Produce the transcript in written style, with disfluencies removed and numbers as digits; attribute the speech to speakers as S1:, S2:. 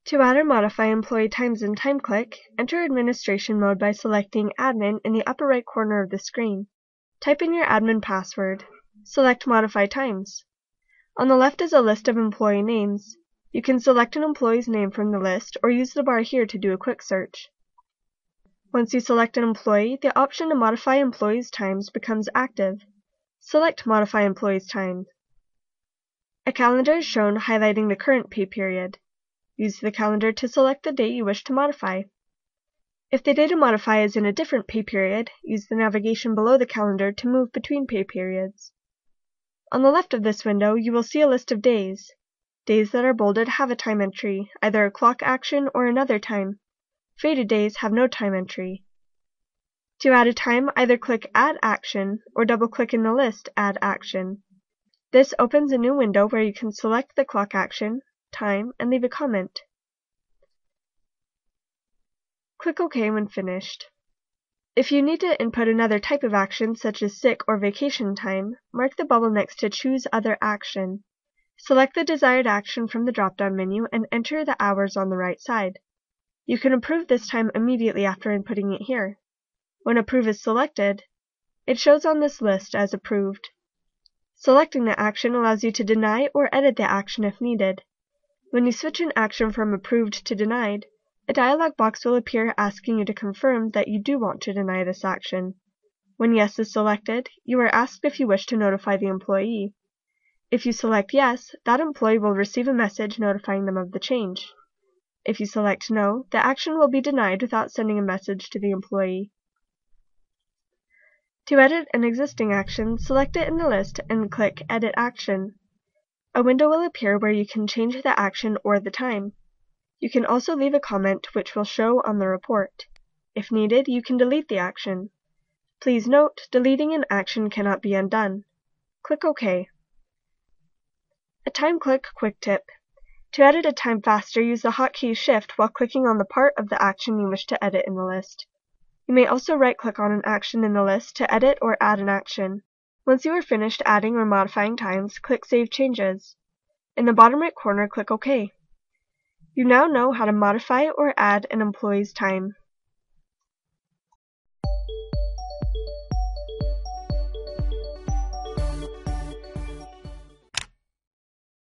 S1: To add or modify employee times in TimeClick, enter administration mode by selecting Admin in the upper right corner of the screen. Type in your admin password. Select Modify Times. On the left is a list of employee names. You can select an employee's name from the list or use the bar here to do a quick search. Once you select an employee, the option to modify employees' times becomes active. Select Modify Employees' Time. A calendar is shown highlighting the current pay period. Use the calendar to select the date you wish to modify. If the date to modify is in a different pay period, use the navigation below the calendar to move between pay periods. On the left of this window, you will see a list of days. Days that are bolded have a time entry, either a clock action or another time. Faded days have no time entry. To add a time, either click Add Action or double-click in the list Add Action. This opens a new window where you can select the clock action, time, and leave a comment. Click OK when finished. If you need to input another type of action, such as sick or vacation time, mark the bubble next to Choose Other Action. Select the desired action from the drop-down menu and enter the hours on the right side. You can approve this time immediately after inputting it here. When Approve is selected, it shows on this list as approved. Selecting the action allows you to deny or edit the action if needed. When you switch an action from approved to denied, a dialog box will appear asking you to confirm that you do want to deny this action. When Yes is selected, you are asked if you wish to notify the employee. If you select Yes, that employee will receive a message notifying them of the change. If you select No, the action will be denied without sending a message to the employee. To edit an existing action, select it in the list and click Edit Action. A window will appear where you can change the action or the time. You can also leave a comment which will show on the report. If needed, you can delete the action. Please note, deleting an action cannot be undone. Click OK. A TimeClick quick tip. To edit a time faster, use the hotkey Shift while clicking on the part of the action you wish to edit in the list. You may also right-click on an action in the list to edit or add an action. Once you are finished adding or modifying times, click Save Changes. In the bottom right corner, click OK. You now know how to modify or add an employee's time.